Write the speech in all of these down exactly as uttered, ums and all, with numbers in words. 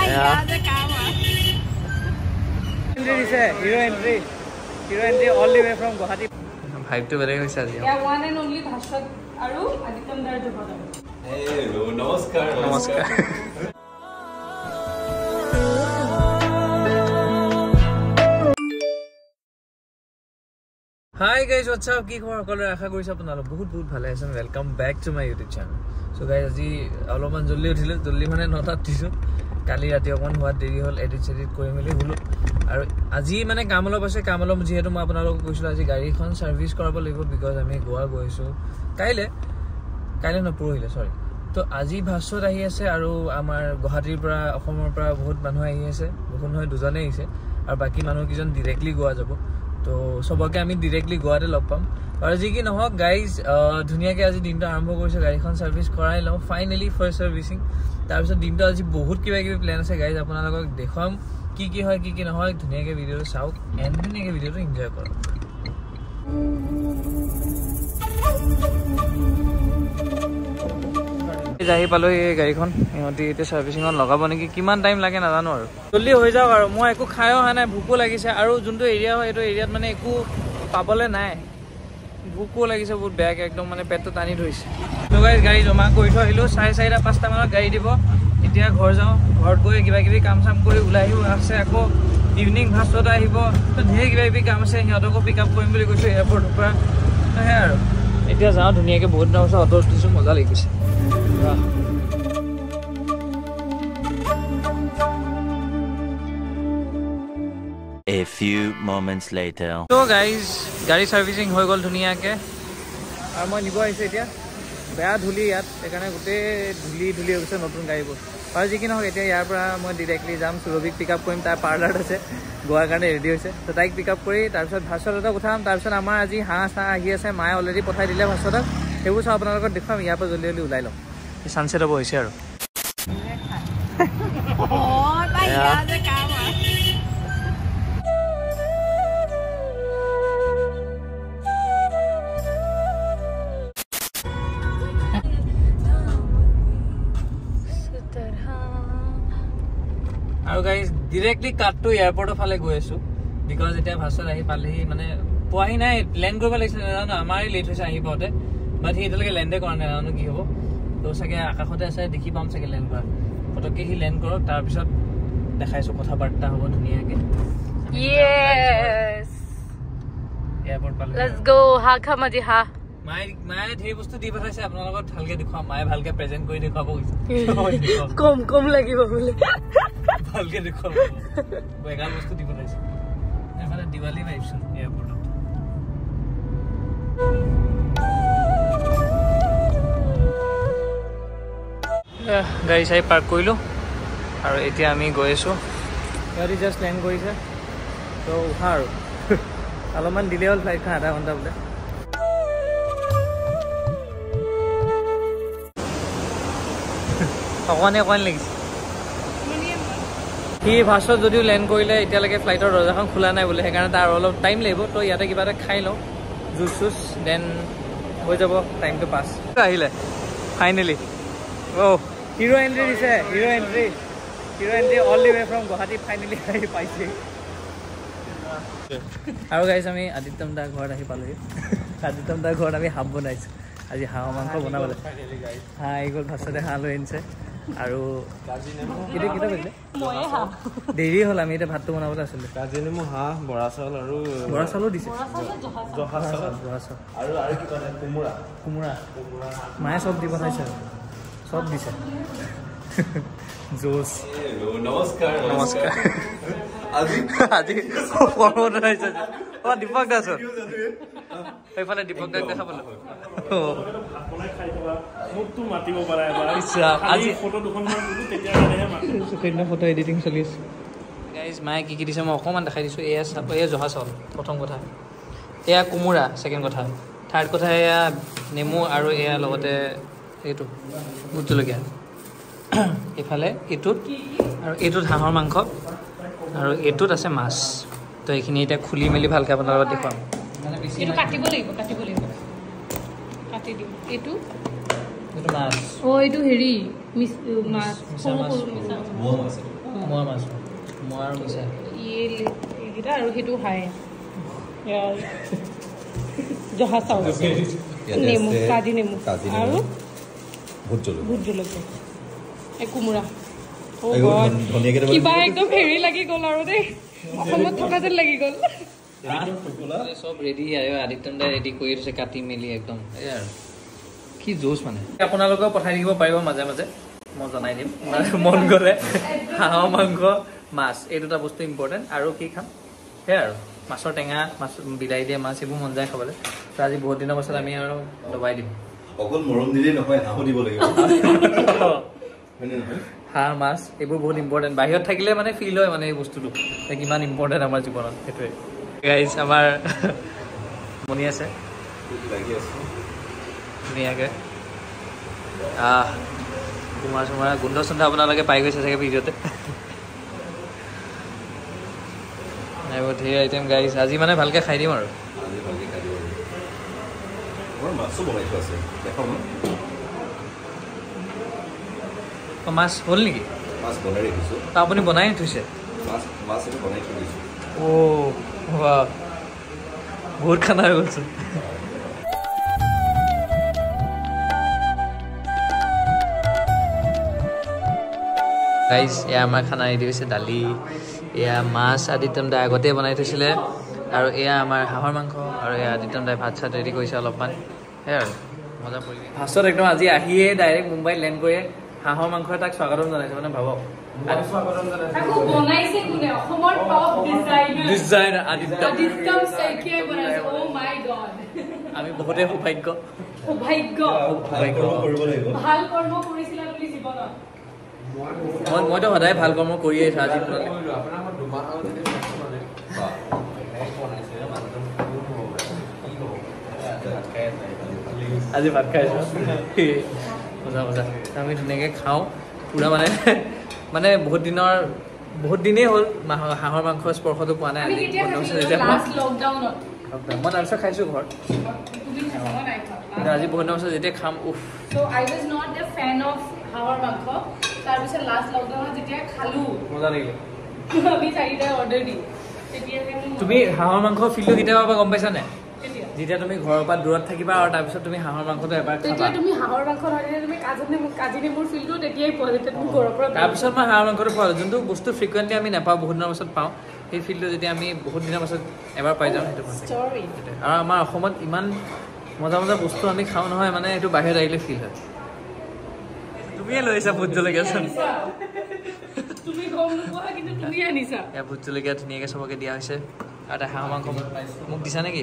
Entry is a hero entry. Hero entry all the way from Guwahati. Vibe to very good, sir. Yeah, one and only Bhashwat Aru Adityam Dar Jabadam. Hello, namaskar. Namaskar. Hi guys, what's up? Ki khobor kolor akha korisa apnalok bahut bahut bhale asen. Welcome back to my YouTube channel. So guys, aji aloman jolli uthile, jolli mane nota tisu. Kali rati okon huat deri hol edit edit kori meli hulo. Aru aji mane kamolo ase kamolo jehetu ma apnalok koisu aji gari khon service korabo lagbo because ami Goa goisu. Kaile kaile no purohile sorry. To aji Bhashwat ahi ase aru amar Guwahatir pora Asomor pora bahut manu ahi ase. Bahut hoy dujane aise aru baki manu kijon directly Goa jabo. तो सबके आमी directly गोवाते लग palm और जी की নহক guys धुनिया के আজি দিনটো আৰম্ভ কৰিছে গাড়ীখন সাৰ্ভিস কৰাই লও ফাইনালি ফাৰ্স্ট সাৰ্ভিসিং তাৰ পিছত দিনটো আজি বহুত কিবা কিবি প্ল্যান আছে গাইজ আপোনালোকক দেখাম কি কি হয় কি কি নহয় ধুনিয়াকে ভিডিওটো চাওক এন্ড ধুনিয়াকে ভিডিওটো এনজয় কৰক যাই পালো এই গাড়ীখন ইহতি এতে সাৰ্ভিসিংত লগাব নেকি কিমান টাইম লাগে নাজানো আৰু জলদি হৈ যাওক আৰু মই একো খায়ও হা নাই ভুকো লাগিছে আৰু যোনটো এৰিয়া হয় এটো এৰিয়াত মানে একো পাবলে নাই ভুকো লাগিছে বহুত বেয়াকে একদম মানে পেটটো টানি ধৰিছে তো গাইজ গাড়ী জমা কৰি থৈ আহিলো চাৰে চাৰিটা পাঁচটা মানত গাড়ী দিব এতিয়া ঘৰ যাওঁ ঘৰত গৈ কিবা কিবি কাম চাম কৰি ওলাই আহিব আছে আকৌ ইভিনিং ভাস্বত আহিব তো ধেৰ কিবা কিবি কাম আছে সিহঁতকো পিক আপ কৰিম বুলি কৈছো এয়াৰপৰ্টৰ পৰা হে আৰু এতিয়া যাওঁ ধুনীয়াকে বহুত দিনৰ পিছত অটো উঠিছো মজা লাগিছে A few moments later. So guys, गाड़ी सर्विसिंग হৈ গল ধুনিয়াকে আৰু মই নিব আহিছে এতিয়া বেয়া ধুলি ইয়াত এখানে গুটে ধুলি ধুলি হৈছে নতুন গাড়ীবোৰ আৰু যি কি নহক এতিয়া ইয়াৰ পৰা মই ডাইৰেক্টলি যাম সুৰভিক পিক আপ কৰিম তাৰ পাৰ্লাৰ আছে গোৱাৰ কাৰণে ৰেডি হৈছে তো তাইক পিক আপ কৰি তাৰ পিছত ভাস্বতক উঠাম তাৰ পিছত আমাৰ আজি হাঁহ চাহ আহি আছে মায়ে অলৰেডি পঠাই দিলে ভাস্বতক সেইবোৰ চাও আপোনালোকক দেখাম ইয়াৰ পৰা জলদি জলদি ওলাই লম সানসেট হ'ব হৈছে আৰু Oh, তাই ইয়াতে কাম আছে আৰু গাইজ ডাইৰেক্টলি কাটটো এয়াৰপৰ্টৰ ফালে গৈ আছো বিকজ এটা ভাস্বত আহি পালেহি মানে পোৱাহি নাই লেণ্ড কৰিব লাগিছিল নাজানো আমাৰে লেট হৈছে আহি পাওঁতে বাট সি এতিয়ালৈকে লেণ্ডে কৰা নাই নাজানো কি হ'ব তো চাগে আকাশতে আছে দেখি পাম চাগে লেণ্ড কৰা ফটককে সি লেণ্ড কৰক তাৰপিছত দেখাইছো কথা বাৰ্তা হ'ব ধুনীয়াকে Yes. এয়াৰপৰ্ট পালে Let's go. Ha khamaji ha. মাই মাই ধেৰ বস্তু দি পঠাইছে আপোনালোকক ভালকে দেখুৱাম মায়ে ভালকে প্ৰেজেন্ট কৰি দেখুৱাব গৈছে কম কম লাগিব বলে ভালকে দেখুৱাব বেগা বস্তু দি পঠাইছে এফালে দিৱালী ভাইবছ এয়াৰপৰ্টত গাড়ী চাই পাৰ্ক কৰিলো আৰু এতিয়া আমি গৈ আছো গাড়ী জাষ্ট লেণ্ড কৰিছে তো উঠা আৰু অলপমান দিলে হ'ল ফ্লাইটখন আধা ঘণ্টা বোলে অকণে অকণে লাগিছে সি ভাস্বত যদিও লেণ্ড কৰিলে এতিয়ালৈকে ফ্লাইটৰ দৰ্জাখন খোলা নাই বোলে সেইকাৰণে তাৰ অলপ টাইম লাগিব তো ইয়াতে কিবা এটা খাই লওঁ জুচ চুচ দেন হৈ যাব টাইমটো পাছ আহিলে ফাইনেলি অ' হিৰো এণ্ট্ৰি দিছে hero entry hero entry all the way from Guwahati finally আহি পাইছে আৰু গাইজ আমি আদিত্যম দাৰ ঘৰত আহি পালোহি আদিত্যম দাৰ ঘৰত আমি হাঁহ বনাইছোঁ আজি হাঁহ মাংস বনাবলৈ হাঁহ আহি গ'ল ভাস্বতে হাঁহ লৈ আনিছে আৰু এতিয়া কেইটা বাজিলে দেৰি হ'ল আমি এতিয়া ভাতটো বনাবলৈ আছিলোঁ কাজি নেমু হাঁহ বৰা চাউল আৰু বৰা চাউলো দিছে জহা চাউল বৰা চাউল আৰু আৰু কি কয় কোমোৰা কোমোৰা মায়ে চব দি পঠাইছে চব দিছে জোচ নমস্কাৰ নমস্কাৰ আজি আজি পৰ্বত আহিছে অ দীপক দাস সেইফালে দীপক দাস দেখা পালো সেইদিনা ফটো এডিটিং চলি আছে গাইজ মায়ে কি কি দিছে মই অকণমান দেখাই দিছোঁ এয়া চাব এয়া জহা চাউল প্ৰথম কথা এয়া কোমোৰা ছেকেণ্ড কথা থাৰ্ড কথা এয়া নেমু আৰু এয়া লগতে এইটো ভোট জলকীয়া এইফালে এইটোত আৰু এইটোত হাঁহৰ মাংস আৰু এইটোত আছে মাছ তো এইখিনি এতিয়া খুলি মেলি ভালকৈ আপোনাৰ লগত দেখুৱাম এইটো কাটিব লাগিব কাটিব লাগিব কাটি দিম এইটো এইটো মাছ ও এইটো হেৰি মিছ মাছ সৰু সৰু মিছা মোৱা মাছ মোৱা মাছ মোৱা আৰু মিছা এইকেইটা আৰু সেইটো হাই জহা চাউল নেমু কাজি নেমু আৰু ভোট জলকীয়া এই কোমোৰা কিবা একদম হেৰি লাগি গ'ল আৰু দেই অসমত থকা যেন লাগি গ'ল সব ৰেডি আৰু আদিত্যন দাই ৰেডি কৰি দিছে কাটি মেলি একদম এই আৰু কি জোচ মানে আপোনালোকেও পঠাই দিব পাৰিব মাজে মাজে মই জনাই দিম মন গ'লে হাঁহৰ মাংস মাছ এই দুটা বস্তু ইম্পৰ্টেণ্ট আৰু কি খাম সেয়াই আৰু মাছৰ টেঙা মাছ বিলাহী দিয়া মাছ এইবোৰ মন যায় খাবলৈ তো আজি বহুত দিনৰ পাছত আমি আৰু দবাই দিম অকল মৰম দিলেই নহয় হাঁহো দিব লাগিব হাঁহ মাছ এইবোৰ বহুত ইম্পৰ্টেণ্ট বাহিৰত থাকিলে মানে ফিল হয় মানে এই বস্তুটো কিমান ইম্পৰ্টেণ্ট আমাৰ জীৱনত সেইটোৱে গাইজ আমাৰ মনি আছে ধুনীয়াকৈ কোমোৰা চোমোৰা গোন্ধ চোন্ধ আপোনালোকে পাই গৈছে চাগে ভিডিঅ'তে এইবোৰ ধেৰ আইটেম গাইজ আজি মানে ভালকৈ খাই দিম আৰু মাছ হ'ল নেকি আপুনি বনাই থৈছে অ' বহুত খানা হৈ গ'লচোন গাইজ এয়া আমাৰ খানা ৰেডি হৈছে দালি এয়া মাছ আদিত্যম দাই আগতে বনাই থৈছিলে আৰু এয়া আমাৰ হাঁহৰ মাংস আৰু এয়া আদিত্যম দাই ভাত চাত ৰেডি কৰিছে অলপমান সেয়াই আৰু মজা পৰি ফাৰ্ষ্টত একদম আজি আহিয়ে ডাইৰেক্ট মুম্বাইত লেণ্ড কৰি হাঁহৰ মাংস তাক স্বাগতম জনাইছে মানে ভাবক আমি বহুতে সৌভাগ্য মইতো সদায় ভাল কৰ্ম কৰিয়ে আছো আজি আজি ভাত খাইছো মজা মজা আমি ধুনীয়াকৈ খাওঁ পুৰা মানে মানে বহুত দিনৰ বহুত দিনেই হ'ল হাঁহৰ মাংস স্পৰ্শটো পোৱা নাই মই তাৰপিছত খাইছোঁ ঘৰত আজি বহুত দিনৰ পিছত যেতিয়া খাম উফ মজা লাগিলে তুমি হাঁহৰ মাংস ফিলটো কেতিয়াবা গম পাইছা নাই যেতিয়া তুমি ঘৰৰ পৰা দূৰত থাকিবা আৰু তাৰপিছত তুমি হাঁহৰ মাংসটো এবাৰ খাবা তুমি হাঁহৰ মাংস তুমি কাজি নেমুৰ ফিলটো তেতিয়াই পোৱা যেতিয়া তুমি ঘৰৰ পৰা তাৰপিছত মই হাঁহৰ মাংসটো পাওঁ যোনটো বস্তু ফ্ৰিকুৱেণ্টলি আমি নাপাওঁ বহুত দিনৰ পাছত পাওঁ সেই ফিলটো যেতিয়া আমি বহুত দিনৰ পাছত এবাৰ পাই যাওঁ সেইটো আৰু আমাৰ অসমত ইমান মজা মজা বস্তু আমি খাওঁ নহয় মানে এইটো বাহিৰত আহিলে ফিল হয় তুমিয়ে লৈ আহিছা ভোট জলকীয়া ভোট জলকীয়া ধুনীয়াকৈ চবকে দিয়া হৈছে আৰু এটা হাঁহৰ মাংস মোক দিছা নেকি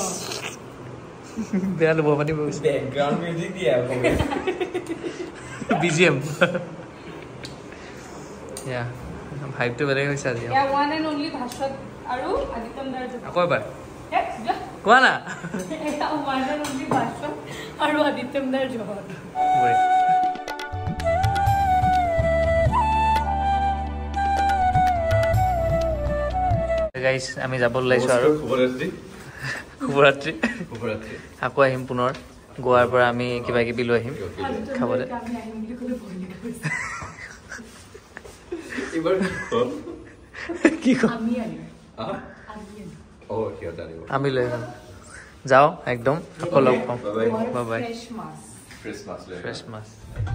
বেয়া ল'ব পাতি বি জি এম ভাইবটো বেলেগ হৈছে আজি আকৌ এবাৰ কোৱা না আৰু আদিত্যম দাৰ জহৰ গাইজ আমি যাব ওলাইছোঁ আৰু শুভৰাত্ৰি আকৌ আহিম পুনৰ গোৱাৰ পৰা আমি কিবা কিবি লৈ আহিম খাবলৈ কি আমি লৈ আহিম যাওঁ একদম আকৌ লগ পাম বাই বাই ফ্ৰেছ মাছ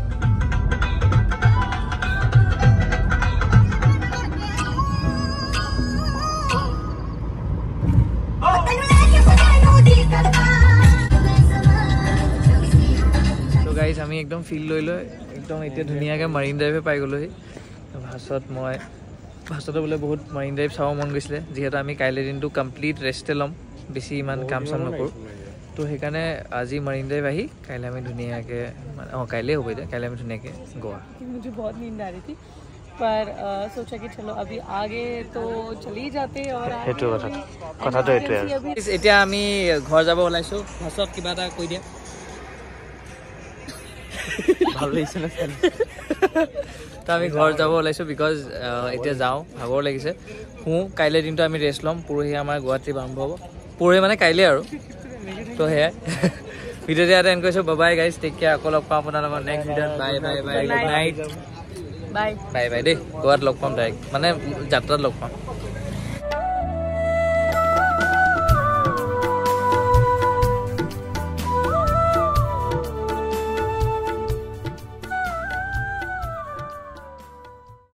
তো গাইজ আমি একদম ফিল লৈ লৈ একদম এতিয়া ধুনীয়াকৈ মাৰিন ড্ৰাইভে পাই গ'লোহি ফাৰ্ষ্টত মই ফাৰ্ষ্টতে বোলে বহুত মাৰিন ড্ৰাইভ চাব মন গৈছিলে যিহেতু আমি কাইলৈ দিনটো কমপ্লিট ৰেষ্টে ল'ম বেছি ইমান কাম চাম নকৰোঁ তো সেইকাৰণে আজি মাৰিন ড্ৰাইভ আহি কাইলৈ আমি ধুনীয়াকৈ মানে অঁ কাইলৈ হ'ব এতিয়া কাইলৈ আমি ধুনীয়াকৈ গোৱা मुझे बहुत नींद आ रही थी पर सोचा कि चलो अभी आगे तो चली जाते और সেইটো কথা কথাটো এইটোৱে আৰু এতিয়া আমি ঘৰ যাব ওলাইছোঁ ফাৰ্ষ্টত কিবা এটা কৈ দিয়া ভাল লাগিছে না তো আমি ঘৰ যাব ওলাইছোঁ বিকজ এতিয়া যাওঁ ভাগৰ লাগিছে শুওঁ কাইলৈ দিনটো আমি ৰেষ্ট ল'ম পৰহি আমাৰ গুৱাহাটী আৰম্ভ হ'ব পৰহি মানে কাইলৈ আৰু তো সেয়াই ভিডিঅ'টো ইয়াতে এণ্ড কৰিছোঁ বাই গাইজ টেক কেয়াৰ আকৌ লগ পাওঁ আপোনাৰ লগত নেক্সট ভিডিঅ'ত bye bye bye good night bye bye bye দেই গোৱাত লগ পাম ডাইৰেক্ট মানে যাত্ৰাত লগ পাম